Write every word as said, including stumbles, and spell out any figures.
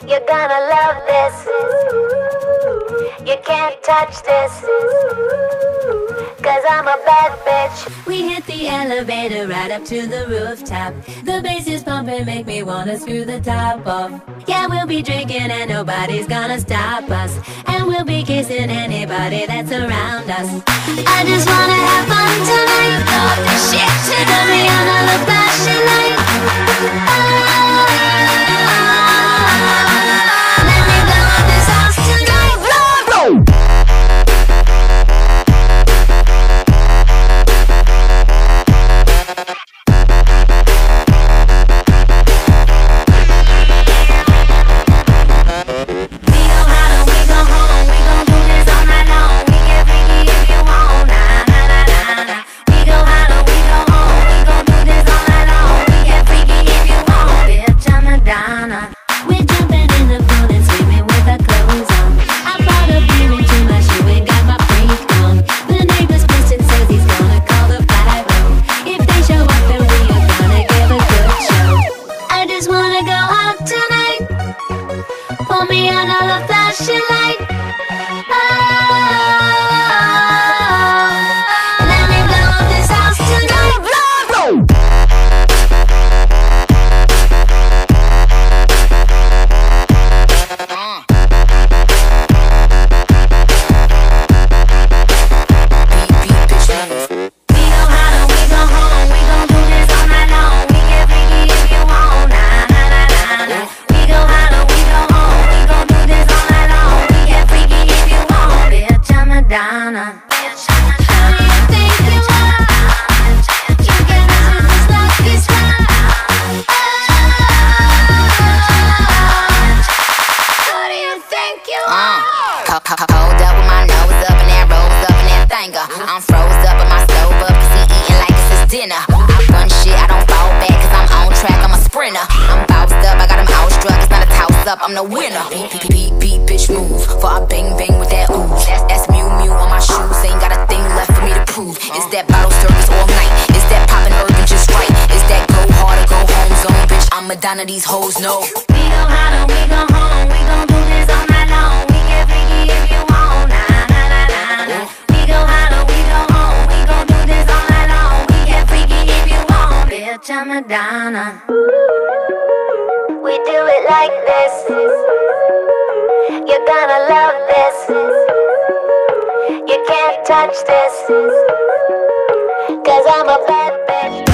You're gonna love this. You can't touch this, cause I'm a bad bitch. We hit the elevator right up to the rooftop. The bass is pumping, make me wanna screw the top off. Yeah, we'll be drinking and nobody's gonna stop us. And we'll be kissing anybody that's around us. I just wanna have fun tonight. Love this shit tonight. Put me under the flashing light. Oh, let me blow up this house tonight. Blow, blow. I'm froze up, but my stove up, cause he eating like this is dinner. I run shit, I don't fall back, cause I'm on track, I'm a sprinter. I'm bounced up, I got him outstruck, it's not a toss up, I'm the winner. Beat, beat, beat, beat, bitch move, for I bang bang with that ooze. That's, that's Mew Mew on my shoes, ain't got a thing left for me to prove. It's that bottle service all night, it's that poppin' urban just right. It's that go hard or go home zone, bitch, I'm Madonna, these hoes know. We go hard or we go home, we gon' do this all night long. We get freaky if you want, nah, nah, nah, nah, nah. We go hard or we go home, we gon' do this all night long. We get freaky if you want, bitch, I'm Madonna. We do it like this. You're gonna love this. You can't touch this, cause I'm a bad bitch.